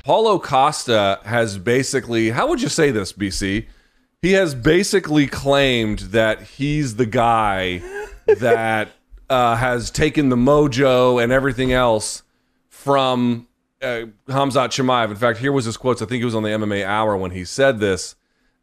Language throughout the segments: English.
Paulo Costa has basically, how would you say this, BC? He has basically claimed that he's the guy that has taken the mojo and everything else from Khamzat Chimaev. In fact, here was his quotes. I think it was on the MMA Hour when he said this.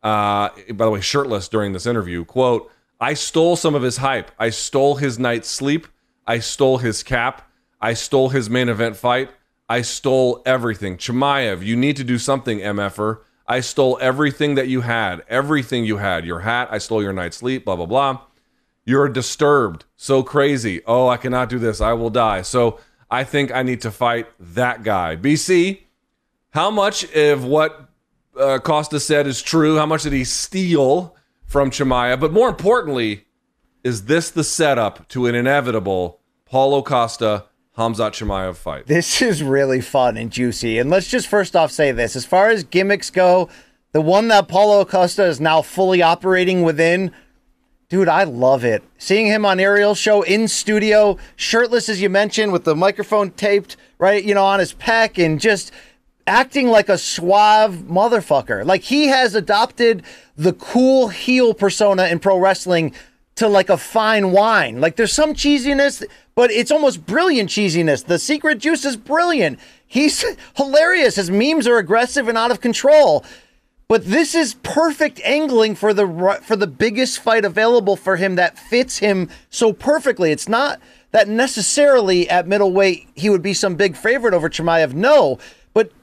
By the way, shirtless during this interview. Quote, "I stole some of his hype. I stole his night's sleep. I stole his cap. I stole his main event fight. I stole everything. Chimaev, you need to do something, MFer. I stole everything that you had. Everything you had. Your hat. I stole your night's sleep. Blah, blah, blah. You're disturbed. So crazy. Oh, I cannot do this. I will die. So I think I need to fight that guy." BC, how much of what Costa said is true? How much did he steal from Chimaev? But more importantly, is this the setup to an inevitable Paulo Costa Khamzat Chimaev fight? This is really fun and juicy. And let's just first off say this. As far as gimmicks go, the one that Paulo Costa is now fully operating within, dude, I love it. Seeing him on Ariel's show in studio, shirtless as you mentioned, with the microphone taped, right, on his pec, and just acting like a suave motherfucker. Like, he has adopted the cool heel persona in pro wrestling to like a fine wine. Like, there's some cheesiness, but it's almost brilliant cheesiness. The secret juice is brilliant. He's hilarious. His memes are aggressive and out of control. But this is perfect angling for the biggest fight available for him that fits him so perfectly. It's not that necessarily at middleweight he would be some big favorite over Chimaev. No, but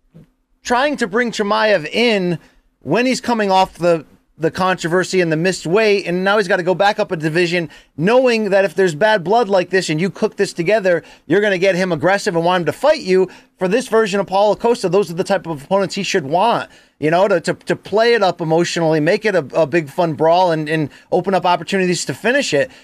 trying to bring Chimaev in when he's coming off the controversy and the missed weight, and now he's got to go back up a division, knowing that if there's bad blood like this and you cook this together, you're going to get him aggressive and want him to fight you. For this version of Paulo Costa, those are the type of opponents he should want, to play it up emotionally, make it a big fun brawl, and open up opportunities to finish it.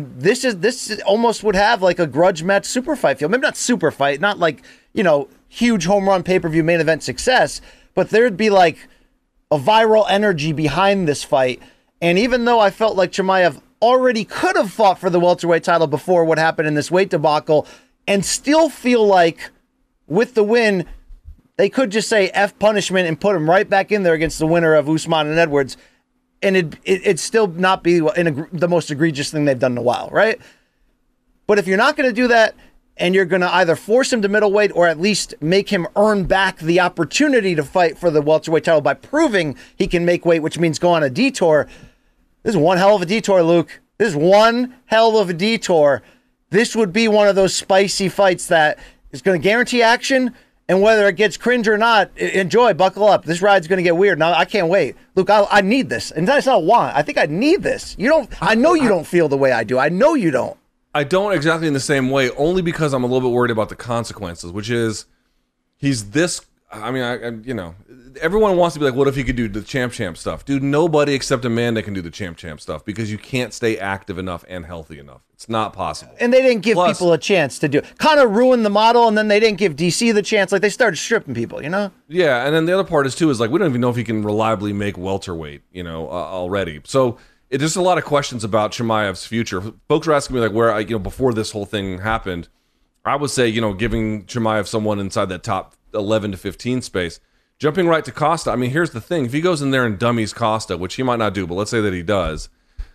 This almost would have like a grudge match super fight feel. Maybe not super fight, not like, huge home run pay-per-view main event success, but there'd be like a viral energy behind this fight. And even though I felt like Chimaev already could have fought for the welterweight title before what happened in this weight debacle, and still feel like with the win, they could just say F punishment and put him right back in there against the winner of Usman and Edwards, and it'd still not be the most egregious thing they've done in a while, right? But if you're not going to do that, and you're going to either force him to middleweight or at least make him earn back the opportunity to fight for the welterweight title by proving he can make weight, which means go on a detour. This is one hell of a detour, Luke. This is one hell of a detour. This would be one of those spicy fights that is going to guarantee action, and whether it gets cringe or not, enjoy, buckle up. This ride's going to get weird. Now, I can't wait. Luke, I need this. And that's not a want. I think I need this. I know you don't feel the way I do. I know you don't. I don't exactly in the same way, only because I'm a little bit worried about the consequences, which is he's this. I mean, everyone wants to be like, what if he could do the champ stuff? Dude, nobody except Amanda can do the champ stuff because you can't stay active enough and healthy enough. It's not possible. And they didn't give people a chance to do it. Kind of ruined the model, and then they didn't give DC the chance. Like, they started stripping people, Yeah, and then the other part is, too, is like, we don't even know if he can reliably make welterweight, already. So it's just a lot of questions about Chimaev's future. Folks are asking me, like, where, before this whole thing happened, I would say, giving Chimaev someone inside that top 11 to 15 space. Jumping right to Costa, I mean, here's the thing. If he goes in there and dummies Costa, which he might not do, but let's say that he does,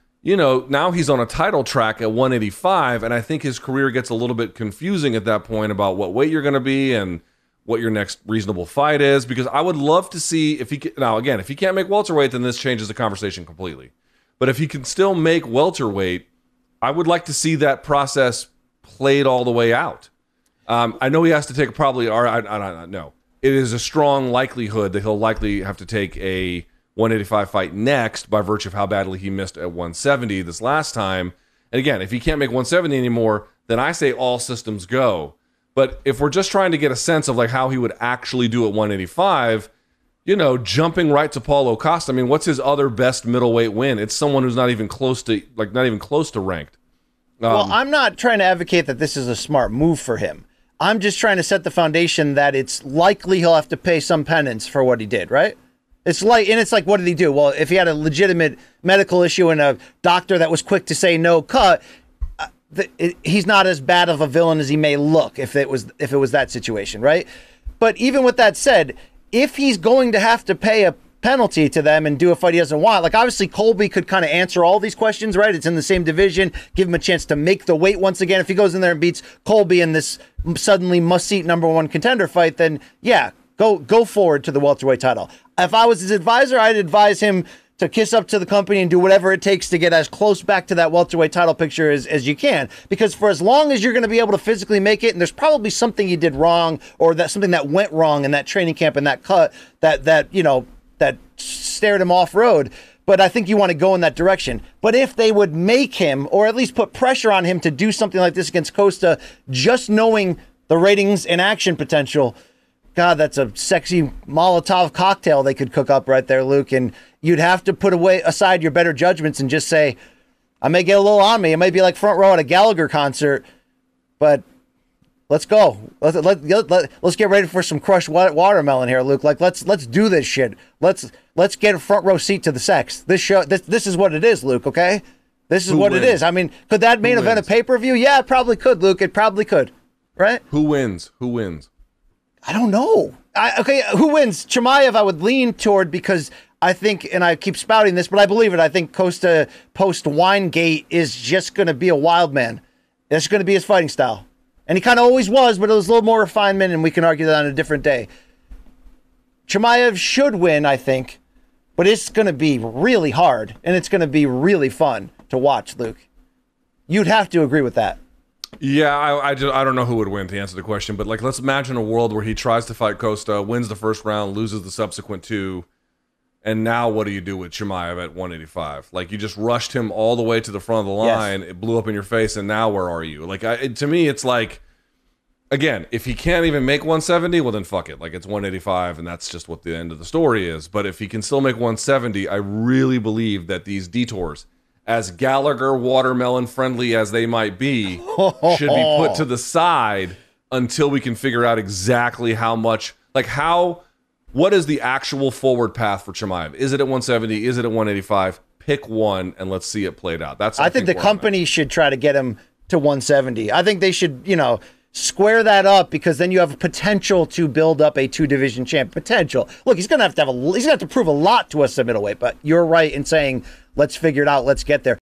now he's on a title track at 185, and I think his career gets a little bit confusing at that point about what weight you're going to be and what your next reasonable fight is, because I would love to see if he can, now, again, if he can't make welterweight, then this changes the conversation completely. But if he can still make welterweight, I would like to see that process played all the way out. I know he has to take probably, or I don't know. It is a strong likelihood that he'll likely have to take a 185 fight next by virtue of how badly he missed at 170 this last time. And again, if he can't make 170 anymore, then I say all systems go. But if we're just trying to get a sense of like how he would actually do at 185, jumping right to Paulo Costa. I mean, what's his other best middleweight win? It's someone who's not even close to ranked. Well, I'm not trying to advocate that this is a smart move for him. I'm just trying to set the foundation that it's likely he'll have to pay some penance for what he did, right? It's like, what did he do? Well, if he had a legitimate medical issue and a doctor that was quick to say no cut, he's not as bad of a villain as he may look if it was that situation, right? But even with that said, if he's going to have to pay a penalty to them and do a fight he doesn't want, like obviously Colby could kind of answer all these questions, right? It's in the same division, give him a chance to make the weight once again. If he goes in there and beats Colby in this suddenly must-see #1 contender fight, then yeah, go forward to the welterweight title. If I was his advisor, I'd advise him to kiss up to the company and do whatever it takes to get as close back to that welterweight title picture as you can. Because for as long as you're going to be able to physically make it, and there's probably something you did wrong or that something that went wrong in that training camp and that cut that stared him off road. But I think you want to go in that direction. But if they would make him, or at least put pressure on him to do something like this against Costa, just knowing the ratings and action potential, God, that's a sexy Molotov cocktail they could cook up right there, Luke. And you'd have to put aside your better judgments and just say, I may get a little on me. It might be like front row at a Gallagher concert, but let's go. Let's get ready for some crushed watermelon here, Luke. Like let's do this shit. Let's get a front row seat to the sex. This is what it is, Luke. Okay, this is what it is. I mean, could that main event a pay-per-view? Yeah, it probably could, Luke. It probably could. Right? Who wins? I don't know. Who wins? Chimaev, I would lean toward because I think, and I keep spouting this, but I believe it. I think Costa post-Winegate is just going to be a wild man. That's going to be his fighting style. And he kind of always was, but it was a little more refinement, and we can argue that on a different day. Chimaev should win, I think, but it's going to be really hard, and it's going to be really fun to watch, Luke. You'd have to agree with that. Yeah, I don't know who would win to answer the question, but like let's imagine a world where he tries to fight Costa, wins the first round, loses the subsequent two, and now what do you do with Chimaev at 185? Like you just rushed him all the way to the front of the line, yes. It blew up in your face, and now where are you? Like to me, it's like, again, if he can't even make 170, well then fuck it. Like it's 185, and that's just what the end of the story is. But if he can still make 170, I really believe that these detours, as Gallagher watermelon friendly as they might be, should be put to the side until we can figure out exactly how much, what is the actual forward path for Chimaev? Is it at 170? Is it at 185? Pick one and let's see it played out. I think the company should try to get him to 170. I think they should, square that up because then you have potential to build up a 2-division champ. Potential. Look, he's going to have to prove a lot to us at middleweight, but you're right in saying, let's figure it out. Let's get there.